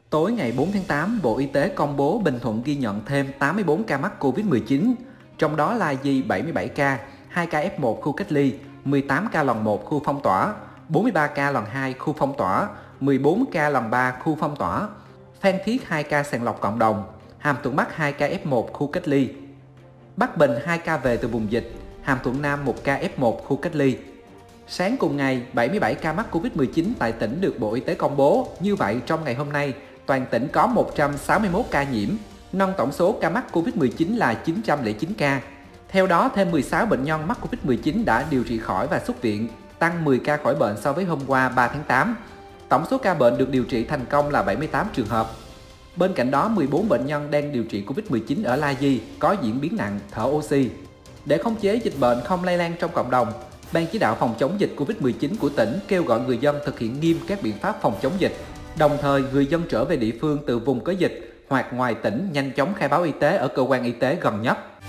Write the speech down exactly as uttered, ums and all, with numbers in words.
Tối ngày bốn tháng tám, Bộ Y tế công bố Bình Thuận ghi nhận thêm tám mươi tư ca mắc Covid mười chín, trong đó La Di bảy mươi bảy ca, hai ca ép một khu cách ly, mười tám ca lần một khu phong tỏa, bốn mươi ba ca lần hai khu phong tỏa, mười bốn ca lần ba khu phong tỏa, Phan Thiết hai ca sàng lọc cộng đồng, Hàm Thuận Bắc hai ca ép một khu cách ly, Bắc Bình hai ca về từ vùng dịch, Hàm Thuận Nam một ca ép một khu cách ly. Sáng cùng ngày, bảy mươi bảy ca mắc Covid mười chín tại tỉnh được Bộ Y tế công bố. Như vậy, trong ngày hôm nay, toàn tỉnh có một trăm sáu mươi mốt ca nhiễm, nâng tổng số ca mắc Covid mười chín là chín trăm lẻ chín ca. Theo đó, thêm mười sáu bệnh nhân mắc Covid mười chín đã điều trị khỏi và xuất viện, tăng mười ca khỏi bệnh so với hôm qua ba tháng tám. Tổng số ca bệnh được điều trị thành công là bảy mươi tám trường hợp. Bên cạnh đó, mười bốn bệnh nhân đang điều trị Covid mười chín ở La Di có diễn biến nặng, thở oxy. Để khống chế dịch bệnh không lây lan trong cộng đồng, Ban chỉ đạo phòng chống dịch Covid mười chín của tỉnh kêu gọi người dân thực hiện nghiêm các biện pháp phòng chống dịch. Đồng thời, người dân trở về địa phương từ vùng có dịch hoặc ngoài tỉnh nhanh chóng khai báo y tế ở cơ quan y tế gần nhất.